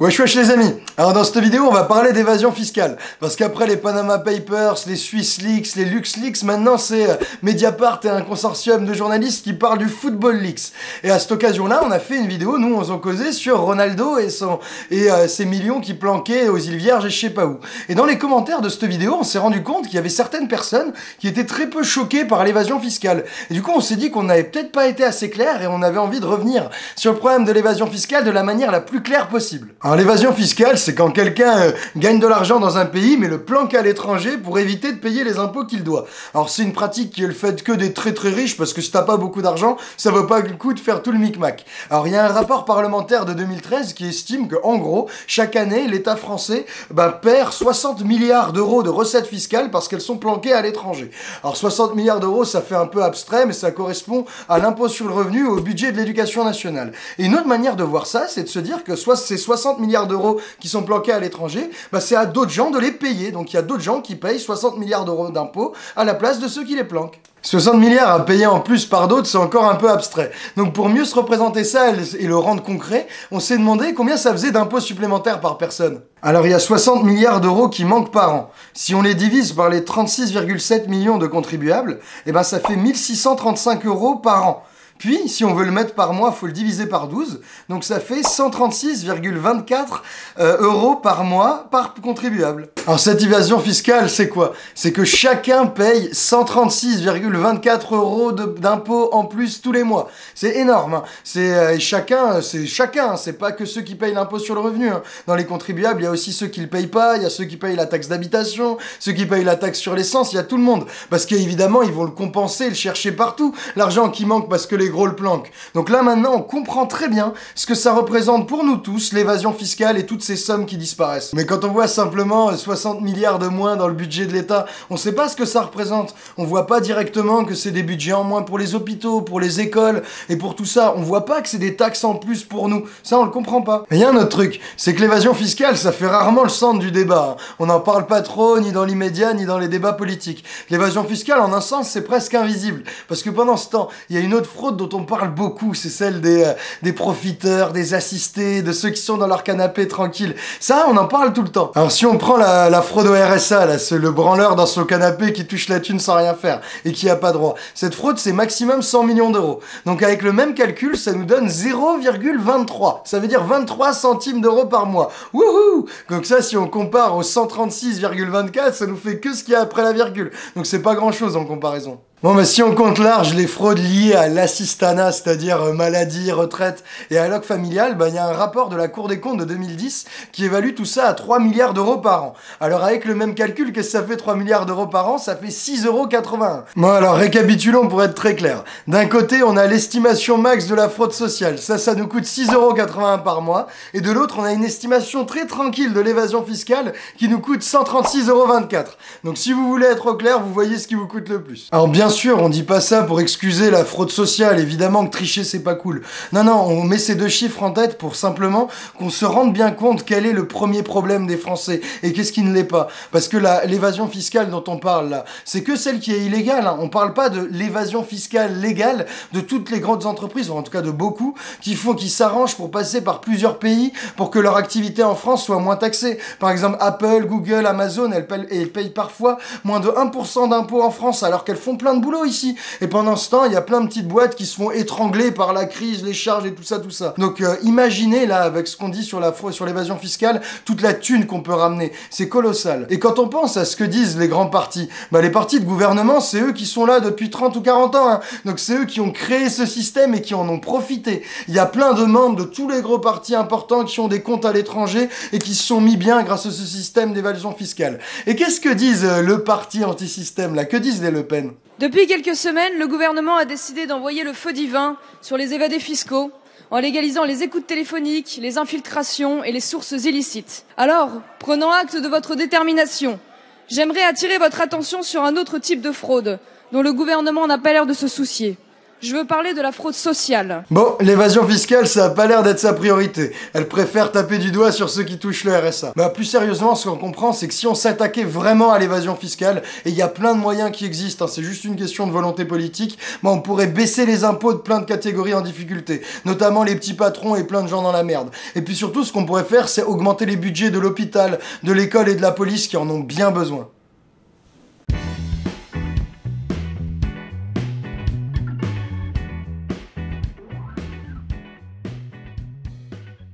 Wesh wesh les amis. Alors dans cette vidéo on va parler d'évasion fiscale. Parce qu'après les Panama Papers, les Swiss Leaks, les Lux Leaks, maintenant c'est Mediapart et un consortium de journalistes qui parlent du Football Leaks. Et à cette occasion-là on a fait une vidéo, nous on s'en causait sur Ronaldo et ses millions qui planquaient aux îles Vierges et je sais pas où. Et dans les commentaires de cette vidéo on s'est rendu compte qu'il y avait certaines personnes qui étaient très peu choquées par l'évasion fiscale. Et du coup on s'est dit qu'on n'avait peut-être pas été assez clair et on avait envie de revenir sur le problème de l'évasion fiscale de la manière la plus claire possible. Alors l'évasion fiscale, c'est quand quelqu'un gagne de l'argent dans un pays mais le planque à l'étranger pour éviter de payer les impôts qu'il doit. Alors c'est une pratique qui est le fait que des très très riches parce que si t'as pas beaucoup d'argent, ça vaut pas le coup de faire tout le micmac. Alors il y a un rapport parlementaire de 2013 qui estime que en gros, chaque année, l'État français perd 60 milliards d'euros de recettes fiscales parce qu'elles sont planquées à l'étranger. Alors 60 milliards d'euros, ça fait un peu abstrait mais ça correspond à l'impôt sur le revenu, au budget de l'éducation nationale. Et une autre manière de voir ça, c'est de se dire que soit ces 60 milliards d'euros qui sont planqués à l'étranger, c'est à d'autres gens de les payer. Donc il y a d'autres gens qui payent 60 milliards d'euros d'impôts à la place de ceux qui les planquent. 60 milliards à payer en plus par d'autres, c'est encore un peu abstrait. Donc pour mieux se représenter ça et le rendre concret, on s'est demandé combien ça faisait d'impôts supplémentaires par personne. Alors il y a 60 milliards d'euros qui manquent par an. Si on les divise par les 36,7 millions de contribuables, ça fait 1635 euros par an. Puis, si on veut le mettre par mois, faut le diviser par 12. Donc ça fait 136,24 euros par mois par contribuable. Alors cette évasion fiscale, c'est quoi? C'est que chacun paye 136,24 euros d'impôts en plus tous les mois. C'est énorme. Hein. C'est chacun. C'est pas que ceux qui payent l'impôt sur le revenu. Hein. Dans les contribuables, il y a aussi ceux qui le payent pas. Il y a ceux qui payent la taxe d'habitation, ceux qui payent la taxe sur l'essence. Il y a tout le monde. Parce qu'évidemment, ils vont le compenser, le chercher partout. L'argent qui manque parce que les gros le planquent. Donc là maintenant on comprend très bien ce que ça représente pour nous tous, l'évasion fiscale et toutes ces sommes qui disparaissent. Mais quand on voit simplement 60 milliards de moins dans le budget de l'État, on sait pas ce que ça représente. On voit pas directement que c'est des budgets en moins pour les hôpitaux, pour les écoles et pour tout ça. On voit pas que c'est des taxes en plus pour nous. Ça on le comprend pas. Mais il y a un autre truc, c'est que l'évasion fiscale ça fait rarement le centre du débat. Hein. On n'en parle pas trop ni dans l'immédiat ni dans les débats politiques. L'évasion fiscale en un sens c'est presque invisible. Parce que pendant ce temps, il y a une autre fraude dont on parle beaucoup, c'est celle des profiteurs, des assistés, de ceux qui sont dans leur canapé tranquille. Ça, on en parle tout le temps. Alors si on prend la fraude au RSA, là, c'est le branleur dans son canapé qui touche la thune sans rien faire et qui a pas droit. Cette fraude, c'est maximum 100 millions d'euros. Donc avec le même calcul, ça nous donne 0,23. Ça veut dire 23 centimes d'euros par mois. Wouhou! Donc ça, si on compare aux 136,24, ça nous fait que ce qu'il y a après la virgule. Donc c'est pas grand chose en comparaison. Bon, si on compte large les fraudes liées à l'assistanat, c'est-à-dire maladie, retraite et alloc familial, il y a un rapport de la Cour des comptes de 2010 qui évalue tout ça à 3 milliards d'euros par an. Alors avec le même calcul, qu'est-ce que ça fait 3 milliards d'euros par an? Ça fait 6,81 euros. Bon, alors récapitulons pour être très clair. D'un côté, on a l'estimation max de la fraude sociale. Ça nous coûte 6,81 euros par mois. Et de l'autre, on a une estimation très tranquille de l'évasion fiscale qui nous coûte 136,24 euros. Donc si vous voulez être au clair, vous voyez ce qui vous coûte le plus. Alors bien sûr, on dit pas ça pour excuser la fraude sociale, évidemment que tricher c'est pas cool. Non, on met ces deux chiffres en tête pour simplement qu'on se rende bien compte quel est le premier problème des Français et qu'est-ce qui ne l'est pas. Parce que l'évasion fiscale dont on parle là, c'est que celle qui est illégale. Hein. On parle pas de l'évasion fiscale légale de toutes les grandes entreprises, ou en tout cas de beaucoup, qui s'arrangent pour passer par plusieurs pays pour que leur activité en France soit moins taxée. Par exemple, Apple, Google, Amazon, elles payent parfois moins de 1% d'impôts en France alors qu'elles font plein de boulot ici. Et pendant ce temps, il y a plein de petites boîtes qui se font étrangler par la crise, les charges et tout ça. Donc imaginez là, avec ce qu'on dit sur la fraude, sur l'évasion fiscale, toute la thune qu'on peut ramener. C'est colossal. Et quand on pense à ce que disent les grands partis, les partis de gouvernement, c'est eux qui sont là depuis 30 ou 40 ans. Hein. Donc c'est eux qui ont créé ce système et qui en ont profité. Il y a plein de membres de tous les gros partis importants qui ont des comptes à l'étranger et qui se sont mis bien grâce à ce système d'évasion fiscale. Et qu'est-ce que disent le parti anti-système là? Que disent les Le Pen? Depuis quelques semaines, le gouvernement a décidé d'envoyer le feu divin sur les évadés fiscaux en légalisant les écoutes téléphoniques, les infiltrations et les sources illicites. Alors, prenant acte de votre détermination, j'aimerais attirer votre attention sur un autre type de fraude dont le gouvernement n'a pas l'air de se soucier. Je veux parler de la fraude sociale. Bon, l'évasion fiscale, ça a pas l'air d'être sa priorité. Elle préfère taper du doigt sur ceux qui touchent le RSA. Bah, plus sérieusement, ce qu'on comprend, c'est que si on s'attaquait vraiment à l'évasion fiscale, et il y a plein de moyens qui existent, hein, c'est juste une question de volonté politique, bah, on pourrait baisser les impôts de plein de catégories en difficulté, notamment les petits patrons et plein de gens dans la merde. Et puis surtout, ce qu'on pourrait faire, c'est augmenter les budgets de l'hôpital, de l'école et de la police qui en ont bien besoin.